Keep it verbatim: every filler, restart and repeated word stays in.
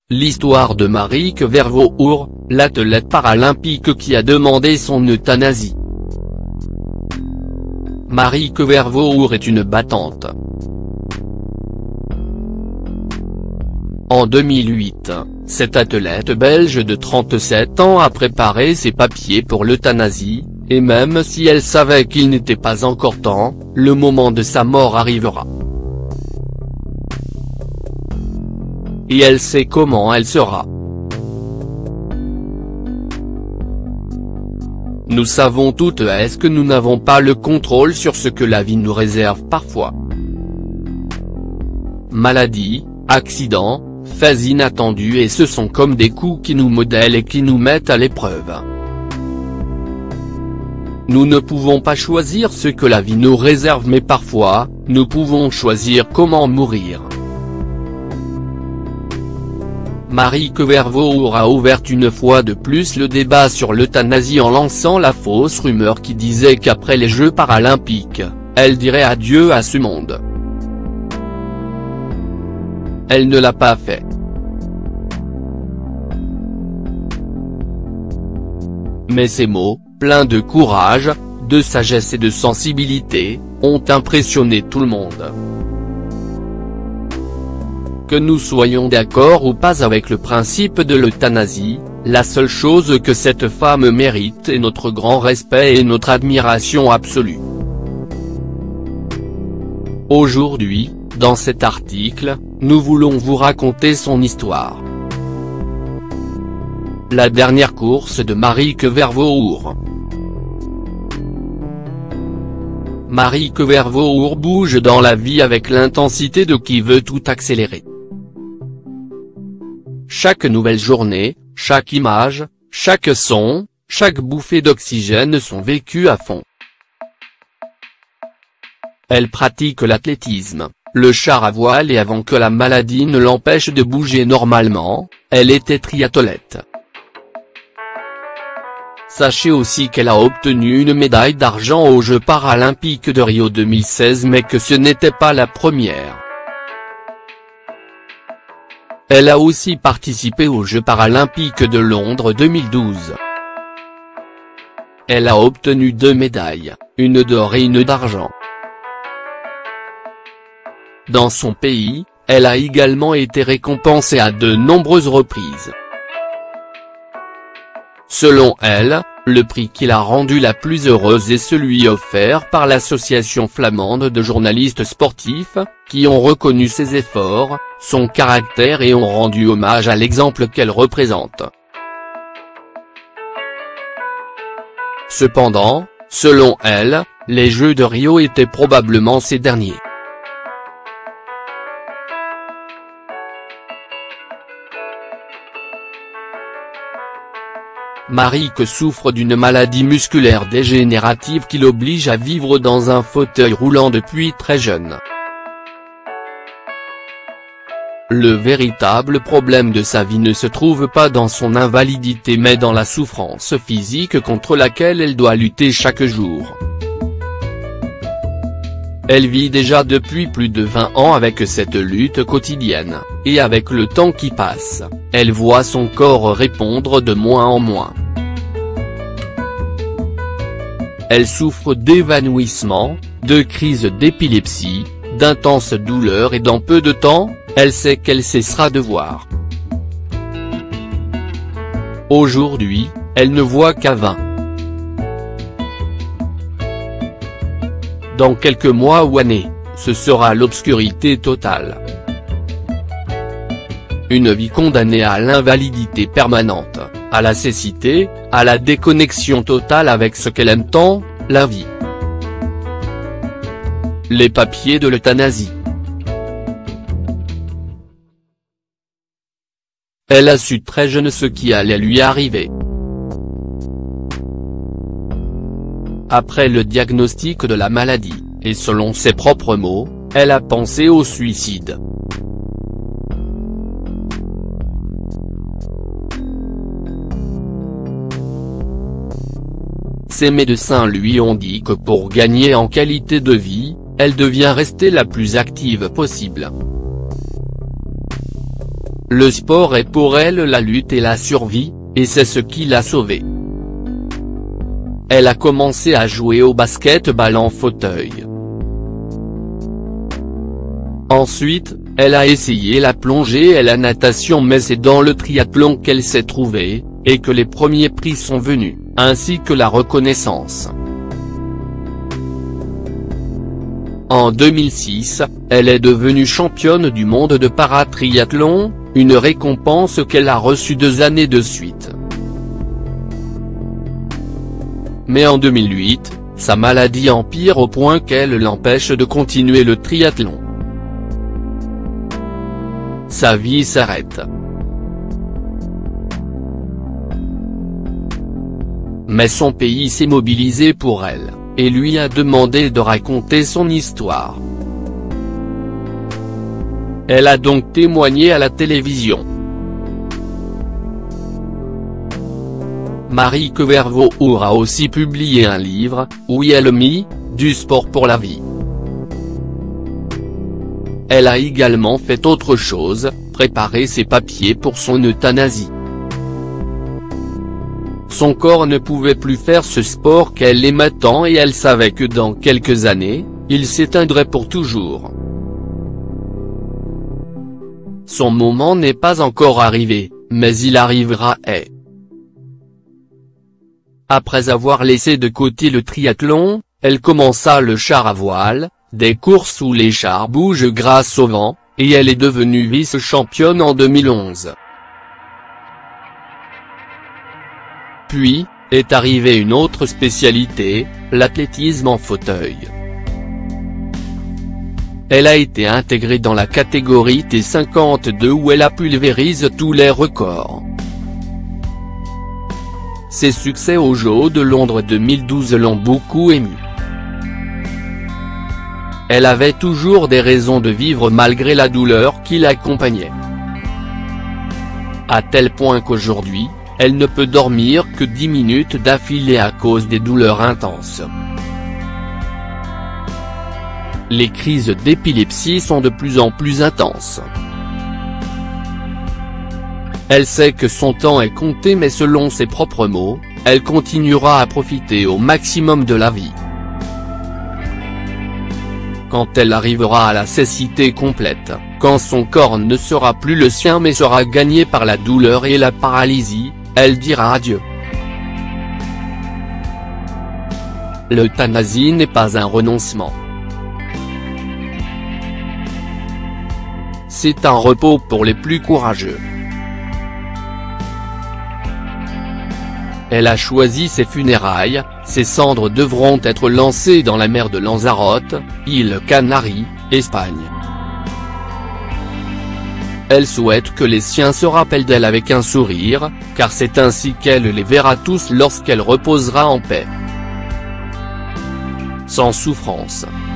L'histoire de Marieke Vervoordt, l'athlète paralympique qui a demandé son euthanasie. Marieke Vervoordt est une battante. En deux mille huit, cette athlète belge de trente-sept ans a préparé ses papiers pour l'euthanasie, et même si elle savait qu'il n'était pas encore temps, le moment de sa mort arrivera. Et elle sait comment elle sera. Nous savons toutes est-ce que nous n'avons pas le contrôle sur ce que la vie nous réserve parfois. Maladie, accidents, faits inattendus et ce sont comme des coups qui nous modèlent et qui nous mettent à l'épreuve. Nous ne pouvons pas choisir ce que la vie nous réserve mais parfois, nous pouvons choisir comment mourir. Marieke Vervoordt a ouvert une fois de plus le débat sur l'euthanasie en lançant la fausse rumeur qui disait qu'après les Jeux paralympiques, elle dirait adieu à ce monde. Elle ne l'a pas fait. Mais ces mots, pleins de courage, de sagesse et de sensibilité, ont impressionné tout le monde. Que nous soyons d'accord ou pas avec le principe de l'euthanasie, la seule chose que cette femme mérite est notre grand respect et notre admiration absolue. Aujourd'hui, dans cet article, nous voulons vous raconter son histoire. La dernière course de Marieke Vervoordt. Marieke Vervoordt bouge dans la vie avec l'intensité de qui veut tout accélérer. Chaque nouvelle journée, chaque image, chaque son, chaque bouffée d'oxygène sont vécues à fond. Elle pratique l'athlétisme, le char à voile et avant que la maladie ne l'empêche de bouger normalement, elle était triathlète. Sachez aussi qu'elle a obtenu une médaille d'argent aux Jeux paralympiques de Rio deux mille seize mais que ce n'était pas la première. Elle a aussi participé aux Jeux paralympiques de Londres deux mille douze. Elle a obtenu deux médailles, une d'or et une d'argent. Dans son pays, elle a également été récompensée à de nombreuses reprises. Selon elle, le prix qui l'a rendue la plus heureuse est celui offert par l'association flamande de journalistes sportifs, qui ont reconnu ses efforts, son caractère et ont rendu hommage à l'exemple qu'elle représente. Cependant, selon elle, les Jeux de Rio étaient probablement ses derniers. Marieke souffre d'une maladie musculaire dégénérative qui l'oblige à vivre dans un fauteuil roulant depuis très jeune. Le véritable problème de sa vie ne se trouve pas dans son invalidité mais dans la souffrance physique contre laquelle elle doit lutter chaque jour. Elle vit déjà depuis plus de vingt ans avec cette lutte quotidienne, et avec le temps qui passe, elle voit son corps répondre de moins en moins. Elle souffre d'évanouissement, de crises d'épilepsie, d'intenses douleurs et dans peu de temps, elle sait qu'elle cessera de voir. Aujourd'hui, elle ne voit qu'à vingt. Dans quelques mois ou années, ce sera l'obscurité totale. Une vie condamnée à l'invalidité permanente, à la cécité, à la déconnexion totale avec ce qu'elle aime tant, la vie. Les papiers de l'euthanasie. Elle a su très jeune ce qui allait lui arriver. Après le diagnostic de la maladie, et selon ses propres mots, elle a pensé au suicide. Ses médecins lui ont dit que pour gagner en qualité de vie, elle devient rester la plus active possible. Le sport est pour elle la lutte et la survie, et c'est ce qui l'a sauvée. Elle a commencé à jouer au basket-ball en fauteuil. Ensuite, elle a essayé la plongée et la natation, mais c'est dans le triathlon qu'elle s'est trouvée, et que les premiers prix sont venus, ainsi que la reconnaissance. En deux mille six, elle est devenue championne du monde de paratriathlon, une récompense qu'elle a reçue deux années de suite. Mais en deux mille huit, sa maladie empire au point qu'elle l'empêche de continuer le triathlon. Sa vie s'arrête. Mais son pays s'est mobilisé pour elle, et lui a demandé de raconter son histoire. Elle a donc témoigné à la télévision. Marie Quevervoort a aussi publié un livre, où elle mit « Du sport pour la vie ». Elle a également fait autre chose, préparer ses papiers pour son euthanasie. Son corps ne pouvait plus faire ce sport qu'elle aimait tant et elle savait que dans quelques années, il s'éteindrait pour toujours. Son moment n'est pas encore arrivé, mais il arrivera et... Après avoir laissé de côté le triathlon, elle commença le char à voile, des courses où les chars bougent grâce au vent, et elle est devenue vice-championne en deux mille onze. Puis, est arrivée une autre spécialité, l'athlétisme en fauteuil. Elle a été intégrée dans la catégorie T cinquante-deux où elle a pulvérisé tous les records. Ses succès aux Jeux de Londres deux mille douze l'ont beaucoup émue. Elle avait toujours des raisons de vivre malgré la douleur qui l'accompagnait. À tel point qu'aujourd'hui, elle ne peut dormir que dix minutes d'affilée à cause des douleurs intenses. Les crises d'épilepsie sont de plus en plus intenses. Elle sait que son temps est compté, mais selon ses propres mots, elle continuera à profiter au maximum de la vie. Quand elle arrivera à la cécité complète, quand son corps ne sera plus le sien mais sera gagné par la douleur et la paralysie, elle dira adieu. L'euthanasie n'est pas un renoncement. C'est un repos pour les plus courageux. Elle a choisi ses funérailles, ses cendres devront être lancées dans la mer de Lanzarote, île Canaries, Espagne. Elle souhaite que les siens se rappellent d'elle avec un sourire, car c'est ainsi qu'elle les verra tous lorsqu'elle reposera en paix. Sans souffrance.